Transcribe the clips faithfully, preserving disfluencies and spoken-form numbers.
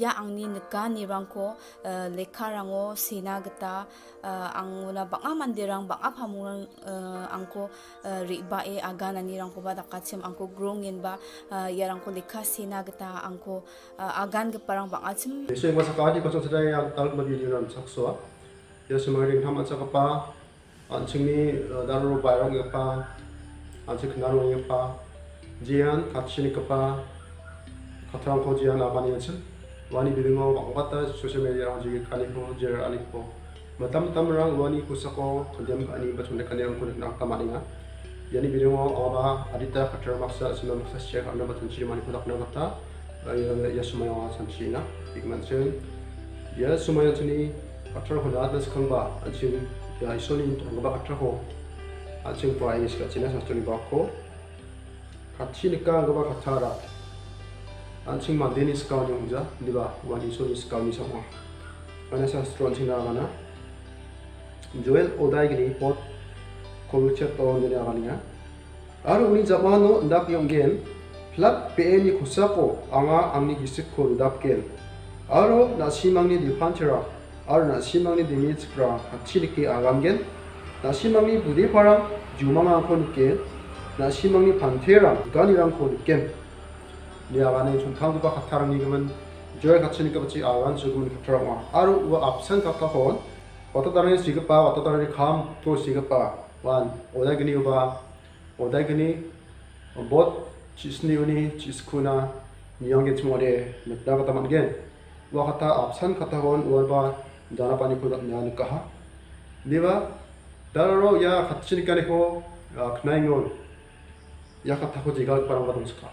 ya angni nika nirangko lekharango sena gita anguna banga mandirang banga phamurang angko ribae agana nirangko ba dakachim angko grongin ba yarangko lekha sena gita angko agan geparang banga chim yesu yang sakadi ko sedai yang tal madiran saksoa yesu maring thamat sakapa anchingni daru bairang gepa anchik naru gepa jian katchini gepa katrang ko jian abani yesu wani bilingo bangwata social media jigi kalipo jer alipo matam tamrang wani kusako kondem ani batune kanirang kun nak kamaninga yani bilingo aba adita katra maksa sima maksa share anda batun chiri mani kudak nagata ya sumaya sanchina pigmentation ya sumaya chini katra ko adas khangba achin ya isoni ngaba katra ko achin price ka china sastoni bako katchinika ngaba katara anching mandeni scout yongja diba wani so scout ni sama ana sa strong china mana joel odai gini pot koluchet to ni agania aro uni jamano ndak yonggen flat pe ni kusako anga angni gisik ko dapken aro na simangni dipanchera aro na simangni dimits kra achiliki agamgen na simangni budi parang jumanga ko nikke na simangni panthera ganirang ko nikken niagane chungthangba khatharang nigaman joy khatchinika bachi awan sugumun khatharang aru wa absent kakhon otodare sigapa otodare kham to sigapa wan odagni uba odagni bot chisniuni chiskuna niyangge chmore nakdaga tamangen wa khata absent khathahon warba dana pani ko nyan kaha diba daro ya khatchinika ko knaingon ya khatha ko jigal parang badum ska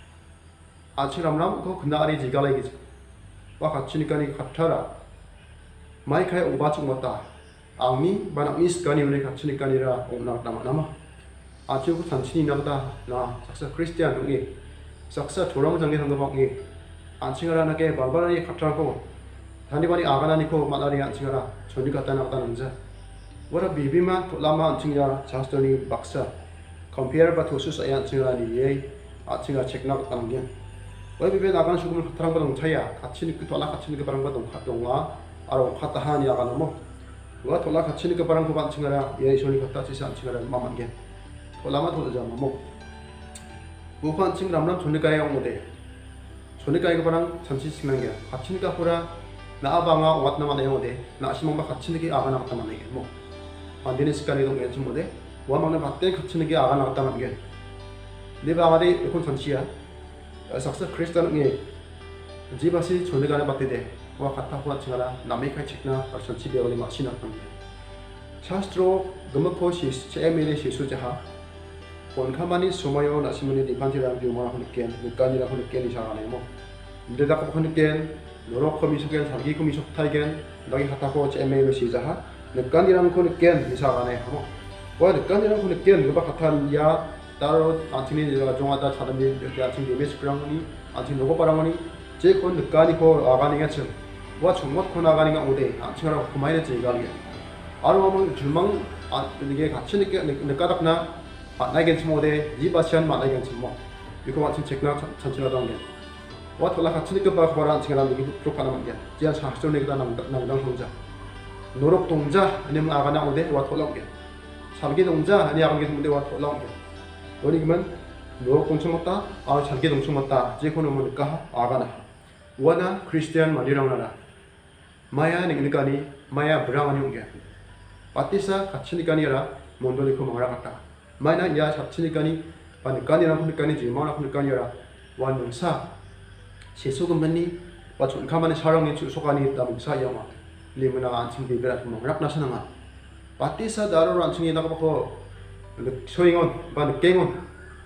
아치람람 그 그날이 지갈이지 와 같이니까니 같아라 마이카에 오바충 왔다 아미 바나 미스까니 우리 같이니까니라 오나 남아 남아 아치고 산친이 나보다 나 saksa 크리스티안 동이 saksa 조랑 장게 상도방이 안칭하라나게 발바라니 같아고 단디바리 아가나니코 마다리 안칭하라 전이 갖다 나왔다는 자 뭐라 비비만 돌라마 안칭이라 자스토니 박사 컴페어 바토스 안칭하라니 예 아칭아 체크나 당게 왜 비비 나간 수금을 같은 거랑 차야 같이 그 돌아 같이 그 바람 거동 갔동아 아로 갔다 하니 아가나 뭐와 돌아 같이 그 바람 거 반칭하라 예 소리 갔다 지시 안칭하라 마만게 돌아마 돌자 뭐 무한 칭 남남 존니까에 오데 존니까에 그 바람 잠시 지난 게 같이 그 호라 나아방아 왔나만 내오데 나시몽바 같이 그 아가 나갔다만 내게 뭐 반디니 시간에 동에 좀 뭐데 와망네 받대 같이 그 아가 나갔다만 게 내가 아마리 이건 전치야 saksa Kristen ngi jibasi chone gana batide wa khatta huwa chingala nami khai chikna person chi bewali machina tam shastro gamako shi chemele shi sujaha kon khamani sumayo nasimuni dipanti ram biuma honiken nikani ra honiken isagane mo ndeda ko honiken norok komi sugen sargi komi sokthaigen dagi khatta ko chemele shi jaha nikani ram honiken isagane mo wa nikani ram honiken ba khathan ya 따로 안티니 제가 종하다 사람들이 이렇게 아침 예배스 그랑니 안티 노고 바랑니 제콘 느까니코 아가니가 참 와 중못 코 나가니가 오데 안치라고 그만해 제가게 아로만 줄망 아 이게 같이 느껴 느까닥나 나게 좀 오데 이바시안 만나게 좀뭐 이거 마침 체크나 천천하던 게와 돌아 같이 느껴 봐 봐라 제가 이게 부족하나만 게 지야 사스토 내가 남 남당 혼자 노력 동자 아니면 아가나 오데 와 돌아오게 살게 동자 아니 아가게 문데 와 돌아오게 원이기만 노력 동청 맞다 아 잘게 동청 맞다 제코는 뭐니까 아가나 와나 크리스티안 마리랑나라 마야 닝니까니 마야 브라마니 옹게 바티사 같이니까니라 몬돌리코 마라갔다 마이나 야 잡치니까니 바니까니라 보니까니 지마나 보니까니라 완능사 세소금만니 와 존카만의 사랑의 주소가니 있다면서 영화 리무나 안칭 비베라 마락나사나마 바티사 다로 안칭이 나가고 소잉온 바 느깽온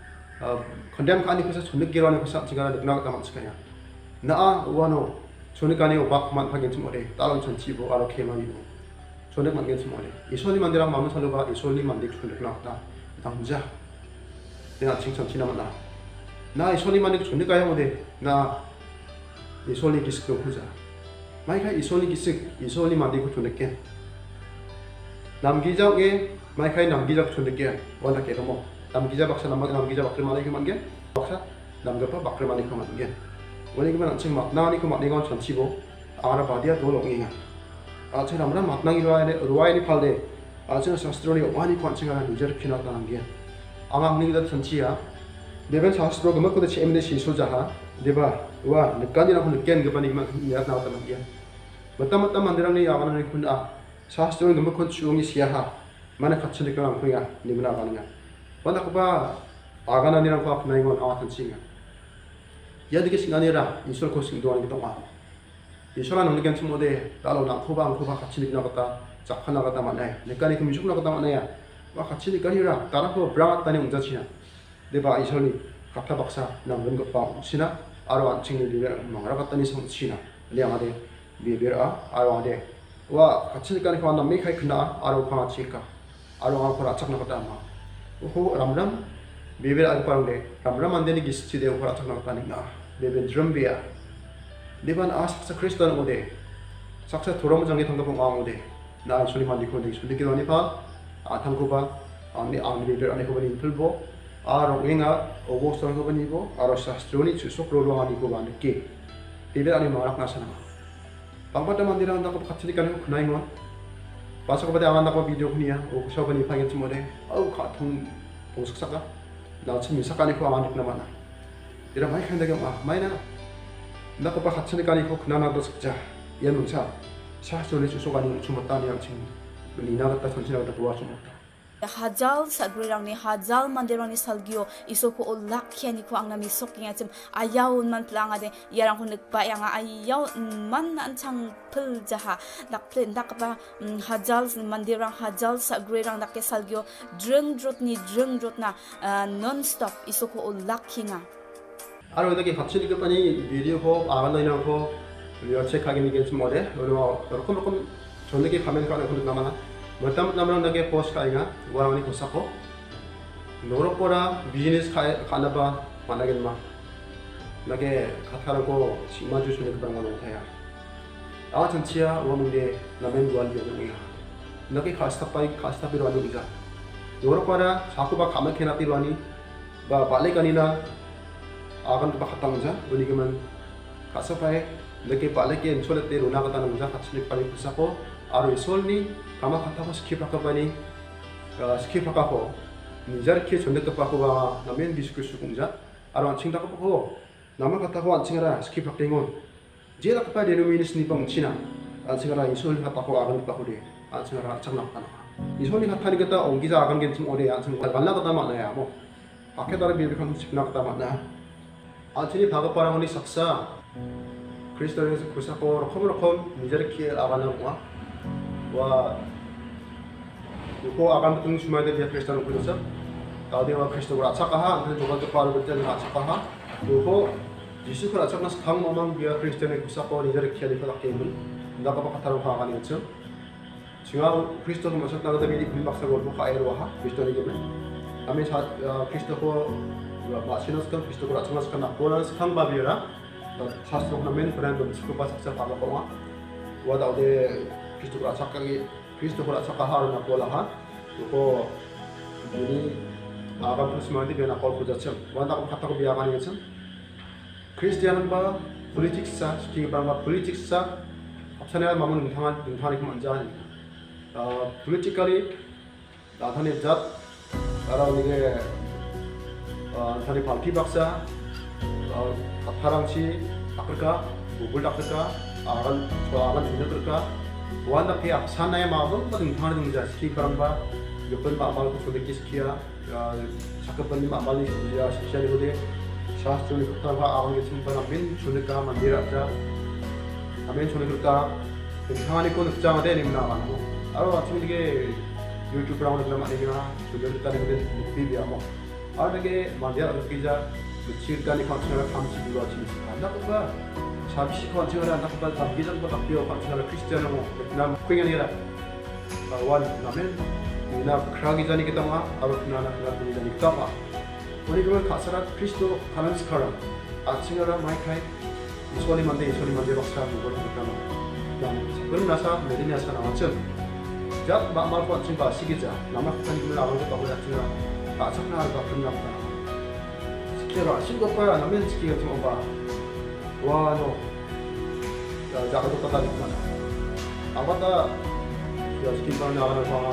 컨뎀 카니 그래서 존느끼라는 것이 지가 느나갔다 맞으냐 나 와노 존느까니 오박만 하긴 좀 어래 다른 전치고 아로 케마니고 존느만 하긴 좀 어래 이소니 만디랑 마음 살려봐 이소니 만디 존느나갔다 당자 내가 칭찬 지나만나 나 이소니 만디 존느까야 오데 나 이소니 기스도 후자 마이카 이소니 기스 이소니 만디고 존느께 남기장에 마이카이 남기자 존느께 원하게 뭐 남기자 박사 남 남기자 박을 만에 그만게 박사 남겨파 박을 만에 그만게 Wani kemen anjing makna ni kemak ningon chanchibo ara badia dolong inga. Ache ramram makna ni ruai ruai ni palde ache shastro ni wani kwanching ara nijer khina tanangge. Amang ni da chanchia deben shastro gemak ko de chemne shiso jaha deba wa nekani na kun ken gebani ma ya na tanangge. Matam matam mandirang ni yawan ni kun a shastro gemak kun chuongi siaha mana khatchli ka ang kuya nimna kananga. Wana ko ba agana ni rang ko apna ingon awa tanchinga. Ya dike singanira isol ko sing doan kitong ah. Isolan nong nikan sumode dalo na khoba ang khoba khatchli na kata chakhana kata manai. Nekani ko misuk na kata manai ya. Wa khatchli kanira tara ko bra tani ungja china. Deba isoli kata baksa nang ren ko pa sina aro an chingni libe mangra kata ni song china. Liang ade bibira aro ade wa khatchli kan ko na me khai khna aro kha chika. Aro ang khora chakna kata ma. Ho ramram bibir ag parde ramram andeni gisti de khora chakna kata ni na. Bebe drumbeya Deban as sa Kristan ode saksa thoram jangi thangda pong ang ode na suli mandi ko de suli kidoni pa athang ko ba ani ang bebe ani ko bani tulbo aro enga obo sang ko bani bo aro shastroni chusok ro ro ani ko ba ke bebe ani marak na sana pangpata mandira anda ko khatchili kan ko nai ngon pasa ko ba de anda ko video kniya o ko sobani phangin chmode au kha thung pong saksaka na chimi sakani ko amani na mana Ira mai khanda ga ma mai na na ko pa khatchani kani ko khna na do sakja yan unsa sa so le so gani chumata ni ang ching ni na ta thonchina ta tuwa chumata Hajal sagrang ni hajal mandirang ni salgio iso ko ulak ni ko ang nami soking atim ayaw man planga de yarang ko nagpa yang ayaw man an chang pil jaha dak plen dak pa hajal mandirang hajal sagrang dak ke salgio dreng drot ni dreng drot na non stop iso ko ulak hinga Aro dagi khatchili ko pani video ko agan na ko video check kagi ni gens mode oro rokom rokom chonde kamen ka ko namana matam namang dagi post ka inga warani ko sako norokora business khana ba managen ma nage khathara ko sima ju sune ka ngano thaya a chanchia wamde namen wal yo ngi nage khasta pai khasta bi wani biga norokora sakuba khamak khena ti wani ba bale kanina agan ba khatang ja buni keman kasapai leke pale ke insole te runa kata nang ja khatchli pali kusako aro isol ni kama kata ko skip akabani skip akako nijar ke chonde to pako ba namen bisku sukungja aro anching ta ko nama kata ko anchingara skip akengon je la kapa denominus ni pang china anchingara isol kata ko agan pa ko de anchingara changna kana isol ni kata ni kata onggiza agan gen chim ode anching balna kata ma na ya mo akedara bi bi kan chipna kata ma na Antini baga parang ni saksa Kristus Yesus kusako rokom rokom nijar kiel akan wa wa ko akan betung semua dia Kristus kusa tau dia wa Kristus ura cakaha antara juga tu paru betul ura cakaha ko Yesus ura cakna sekarang mamang dia Kristus kusako nijar kiel itu laki ini ndak apa kata roh akan itu sehingga Kristus masuk naga tapi di baksa gol buka air wah Kristus ini kami saat Kristus ko 마시노스kan Kristo ko ratsa kan akora sang babiera sastro na men brand ng skupa saksa para ko wa wada de Kristo ko ratsa kagi Kristo ko ratsa ka har na ko laha ko ini agam pusmandi bena kol ko jacham wanda ko kata ko biya kan yacham Kristianan ba politics sa ski ba ba politics sa apsana mamun nthang nthang ko manja politically 다산의 잣 따라오게 산의 발피 박사 파랑치 닦을까 목을 닦을까 아간 좋아하는 인자들까 보안다 피 앞산나의 마음은 뭐 등탕하는 등자 스키 바람바 몇번 마말고 소득기 스키야 작업번님 마말리 스키야 식시하니 보대 샤스트니 국타가 아간게 침반하면 주니까 만디랍자 하면 주니까 등탕하니 거 늑장하대 님나가고 아로 아침에 이게 YouTube 라운드 드라마 아니나 조절 따는 게 비비야 뭐 아르게 만디야 기자 치르가니 컨트롤 감시기로 아침 간다고가 잠시 컨트롤 한다고가 담기전도 담비어 컨트롤 크리스티아노 베트남 코잉이라 원 나면 우리나 크라기 전에 기타마 아르트나나 크라기 전에 기타마 우리 그걸 가서라 크리스도 가는 스카라 아침에라 마이카이 이소리 만데 이소리 만데 박사 그걸 기타마 난 그럼 나사 메디냐사 나왔죠 जब मामा को अच्छी बात सीखी जा मामा को कहीं मिला होगा तो बहुत अच्छी ना आचरण ना होगा फिर ना होगा सीखे रो अच्छी को पर ना मैं सीखे तो होगा Wah no, ya jangan lupa tadi mana. Apa tak? Ya sekitar nak apa?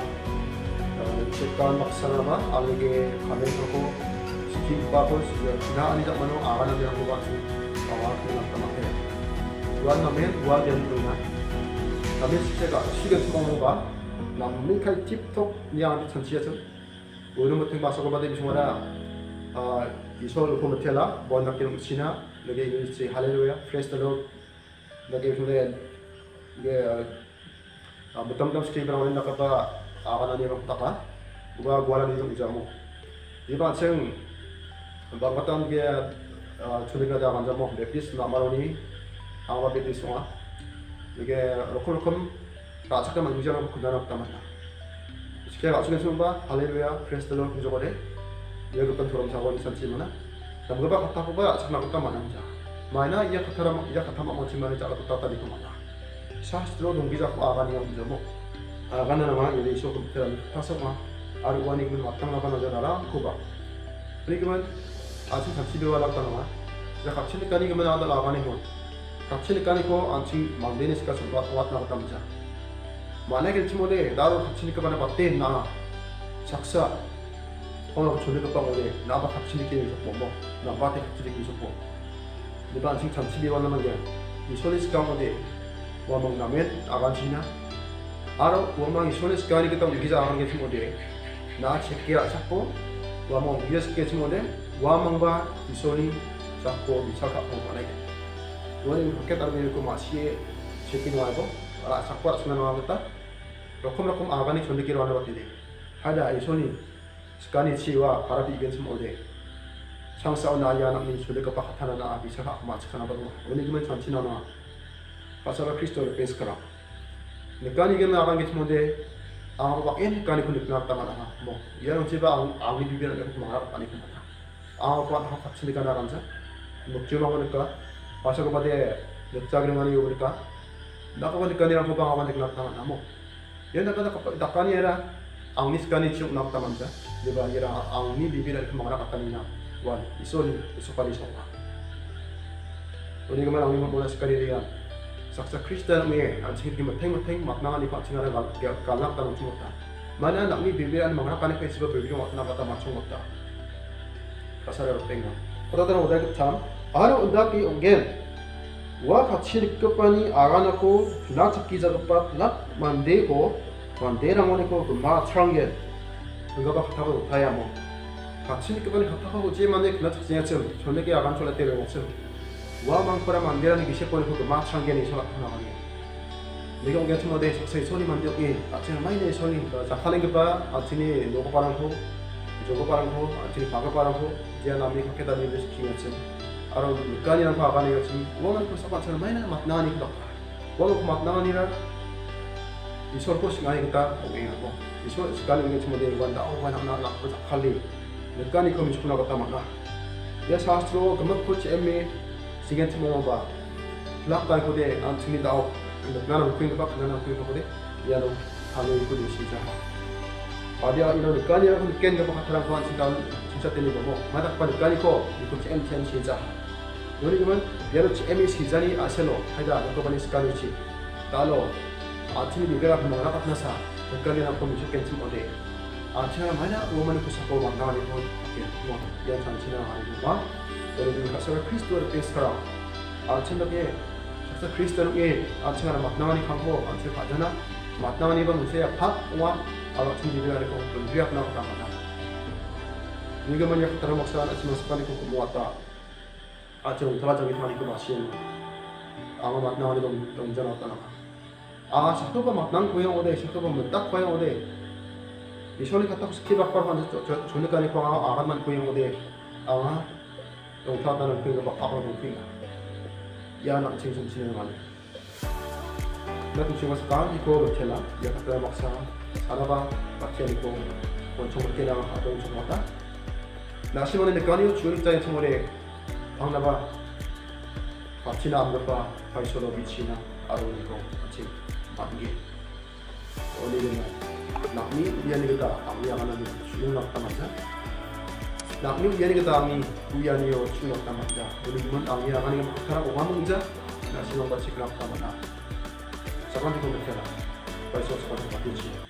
Cekkan maksa nama, alih kami aku sikit bagus. Ya nak ni tak mana akan ada yang buat awak nak tamak. Buat nama buat yang punya. Tapi saya siapa semua orang, namun kalau tip top yang ada sensia tu, orang mungkin bahasa kau pada semua ada Isol ko matela, bon nak kira Cina, lagi ini si Hallelujah, praise the Lord, lagi kemudian dia betul-betul sekali berani nak kata akan ada orang taka, gua gua lagi tu jamu. Di macam bangkatan dia cuci kerja kan jamu, baptis nama ni, awak baptis semua, lagi rokum-rokum tak cakap macam mana aku dah nak tamat. Sekian aku sudah semua, Hallelujah, praise the Lord menjadi deh. Ia bukan turun sahaja di sana mana. Dan beberapa kata apa ya sebenarnya kita mana saja. Mana ia kata ram ia kata macam mana cara kita tadi ke mana. Sastro dongki jak agan yang jamu. Agan nama ini isu kita tasawuf. Arwani pun matang apa najar nara kuba. Ini kemudian asyik kapsi dua lak tanah. Ya kapsi ni kani kemudian ada agan ini. Kapsi ni kani ko anci mandeni sekarang sebab kuat nak tamja. Mana kita cuma deh daru kapsi ni kemudian batin na saksa. 오늘 저녁 먹방에 나바 같이 느끼는 거 뭐, 나바한테 같이 느끼는 거. 내가 지금 잠시 비워놓는 게 이 소리스 가운데 와먹 나면 아간지나 알아 와먹 이 소리스 가운데 그때 우리 기자 하는 게 뭐데 나 체크야 잡고 와먹 위에서 게 뭐데 와먹과 이 소리 잡고 미쳐가 보고네. 원래 그렇게 따르면 그 맛이 체크는 와고 알아 잡고 알아서는 와겠다. 로콤로콤 아간이 전기로 하는 것들이 하다 이 소리 Sekali ciwa para bigan semua deh. Sangsa naya nak ni sudah kepakatan na bisa hak macam mana baru. Ini cuma cantik nama. Pasal Kristo lepas kerap. Nekani kita orang kita semua deh. Ang apa ini kani pun nak tamat apa. Mo. Ia orang ciba ang ang ni bigan nak mengarap kani pun mana. Ang apa hak hak sini kan orang saja. Mo ciba orang mereka. Pasal kepada lekcar dengan ni mereka. Nak apa nekani orang apa ang apa nak tamat mo. Ia nak kata dakani era. Ang ni sekali cium nak taman saja, dia kira ang ni bibir dari kemana kata ni nak, wan isu ni isu kali semua. Ini kemana ang ni memulai sekali dia, saksa Kristen ni, anjing kita mateng mateng makna ni pak cingan agak kalak taman semua. Mana nak ni bibir ani mana kani pesi bibir makna kata macam macam. Pasal orang tengok. Kata orang udah kecam, ada udah ki onggen. Wah kacil kepani agan aku nak cekik jagat nak mandi ko. Bandera mana ko gemar terangnya, enggak apa kata apa tanya mo. Kacil ni kepani kata apa uji mana kena ceknya cem, soalnya kita akan coba terus macam. Wah mangkora bandera ni bisa ko ni ko gemar terangnya ni salah kena kali. Mereka orang cuma deh saya soli mandor ni, aceh main ni soli. Jalan kita aceh ni logo parang ko, jogo parang ko, aceh ni pakai parang ko, dia namanya kita dah ni ceknya cem. Aro kali yang apa kali cem, wah man ko sama aceh main ni makna ni kita. Wah ko makna ni lah. Isor ko singai kita oke ako. Isor sekali ini cuma dia wanda oh wanda nak nak bercak kali. Nekani kami sekolah kata mana. Ya sastro kemat ko ceme sigen cuma apa. Lakkai ko deh antini dao. Nekana ko ingin apa nekana ko ingin apa deh. Ya lo kami itu di sini. Pada ini nekani aku niken apa kata orang kawan singgah cinta teni bomo. Mata pada nekani ko ikut cem cem sisa. Jadi kemudian dia lo ceme sisa ni aselo. Ada aku bani sekali sih. Kalau 아침에 비벼라 그만 나갔 나사 그까지나 보면 좋겠지 어디 아 제가 만약 오만을 구사고 만나가니 뭐 이렇게 뭐 이런 장치나 아니고 막 여러분 가서 크리스도를 뺏어라 아침에 가서 크리스도를 아침에 만나가니 가고 아침에 가잖아 만나가니 봐 무슨 밥와 아침 비벼라 그 비벼 나갔다 말아 이거만 약 따라 먹자 아침 습관이 꼭 모았다 아침 도와주기 하니까 마시는 아마 만나가니 너무 동전 왔다 나가 아, 샤토가 막 난 고향 오대, 샤토가 뭐딱 고향 오대. 이 소리 갖다 스키 박박 하는 저 존니까지 고 아가만 고향 오대. 아, 영타다는 그거 막 아가 동피가. 야, 나 지금 진행하네. 나 지금 와서 가 이거 못해라. 야, 갖다 막사 살아봐. 같이 하니까 원총 먹게랑 하던 좀 왔다. 나 시원에 내가니요 주립자의 청월에 방나봐. 같이나 안 gặp 파이소로 미치나 아로니고 같이 맞게 오늘은 남이 미안해 kita kami akan nanti sudah nak tamat dak ni uyan kita ami uyan yo sunok tamanja uli mun ami akan yang makara o mamungja na sinong ba siklap tamana sakon ko mekela pa so sakon ko patuji